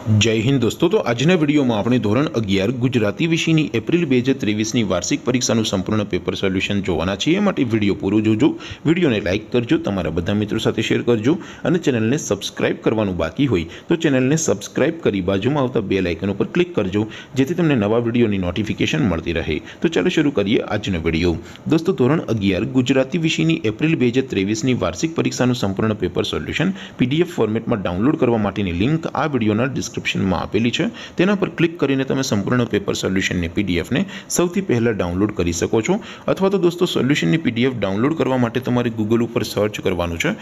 जय हिंद दोस्तों। तो आज वीडियो में આપણે ધોરણ 11 ગુજરાતી વિષયની એપ્રિલ 2023ની વાર્ષિક પરીક્ષાનું સંપૂર્ણ પેપર સોલ્યુશન જોવાના છીએ। માટે વિડિયો પૂરો જોજો, વિડિયોને લાઈક કરજો, તમારા બધા મિત્રો સાથે શેર કરજો અને ચેનલને સબસ્ક્રાઇબ કરવાનું બાકી હોય તો ચેનલને સબસ્ક્રાઇબ કરી બાજુમાં આવતા બેલ આઇકન ઉપર ક્લિક કરજો જેથી તમને નવા વિડિયોની નોટિફિકેશન મળતી રહે। તો ચાલો શરૂ કરીએ આજનો વિડિયો। દોસ્તો ધોરણ 11 ગુજરાતી વિષયની એપ્રિલ 2023ની વાર્ષિક પરીક્ષાનું સંપૂર્ણ પેપર સોલ્યુશન PDF ફોર્મેટમાં ડાઉનલોડ કરવા માટેની લિંક આ વિડિયોના डिस्क्रिप्शन में आपेली है। तेना पर क्लिक करीने तमे संपूर्ण पेपर सोल्यूशन ने PDF ने सौथी पहला डाउनलॉड करी सको छो। अथवा तो दोस्तों सोल्यूशन ने PDF डाउनलॉड करवा माटे तमारे गूगल पर सर्च करवानुं छे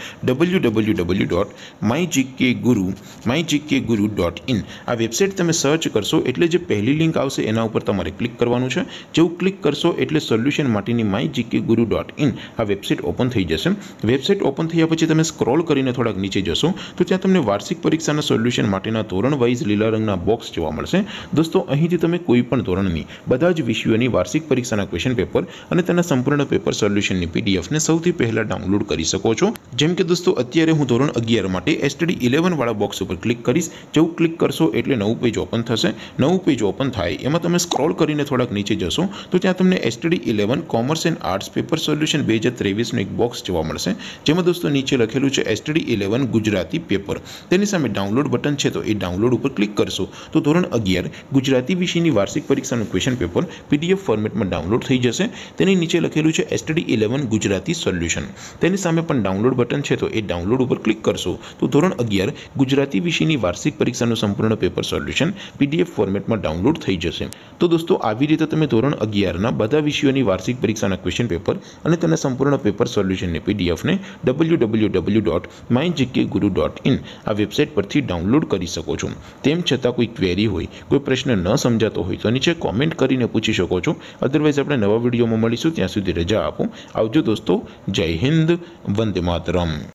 www.mygkguru.in। आ वेबसाइट तमे सर्च करशो एटले जे पहली लिंक आवशे एना उपर तमारे क्लिक करवानुं छे। जेवुं क्लिक करशो एटले सोल्यूशन माटेनी mygkguru.in आ वेबसाइट ओपन थई जशे। वेबसाइट ओपन थया पछी तमे स्क्रॉल करीने थोड़ाक नीचे जशो तो त्यां तमने वार्षिक परीक्षाना सोल्यूशन माटेना धोरण वाइज लीला रंगना बॉक्स जोवा मळशे। दोस्तों અહીંથી તમે કોઈપણ ધોરણની બધા જ વિષયોની વાર્ષિક પરીક્ષાના ક્વેશ્ચન પેપર અને તેના સંપૂર્ણ પેપર સોલ્યુશનની PDF ને સૌથી પહેલા ડાઉનલોડ કરી શકો છો। જેમ કે દોસ્તો અત્યારે હું ધોરણ 11 માટે STD 11 વાળા બોક્સ ઉપર ક્લિક કરીશ। જેવું ક્લિક કરશો એટલે નવું પેજ ઓપન થશે। નવું પેજ ઓપન થાય એમાં તમે સ્ક્રોલ કરીને થોડાક નીચે જશો તો ત્યાં તમને STD 11 commerce and arts paper solution 2023 નું એક બોક્સ જોવા મળશે। જેમાં દોસ્તો નીચે લખેલું છે STD 11 ગુજરાતી પેપર। તેની સામે ડાઉનલોડ બટન છે તો એ डाउनलॉड पर क्लिक करशो तो धोरण 11 गुजराती विषयनी वार्षिक परीक्षाનું क्वेश्चन पेपर PDF फॉर्मेट में डाउनलॉड थई जशे। तेनी नीचे लखेलुं छे STD 11 गुजराती सोल्यूशन। तेनी सामे पण डाउनलॉड बटन छे तो ए डाउनलॉड पर क्लिक करशो तो धोरण 11 गुजराती विषयनी वार्षिक परीक्षाનું संपूर्ण पेपर सोल्यूशन PDF फॉर्मेट में डाउनलॉड थई जशे। तो दोस्तों આવી રીતે તમે ધોરણ 11 ના બધા વિષયોની વાર્ષિક પરીક્ષાના ક્વેશ્ચન પેપર અને તેના સંપૂર્ણ પેપર સોલ્યુશનની PDF ને www.mygkguru.in આ વેબસાઇટ પરથી ડાઉનલોડ કરી શકો છો। તેમ છતાં કોઈ ક્વેરી હોય, કોઈ પ્રશ્ન ન સમજાતો હોય તો નીચે કોમેન્ટ કરીને પૂછી શકો છો। અધરવાઇઝ આપણે નવા વિડીયોમાં મળીશું, ત્યાં સુધી રજા આપો। આવજો દોસ્તો, જય હિન્દ, વંદે માતરમ।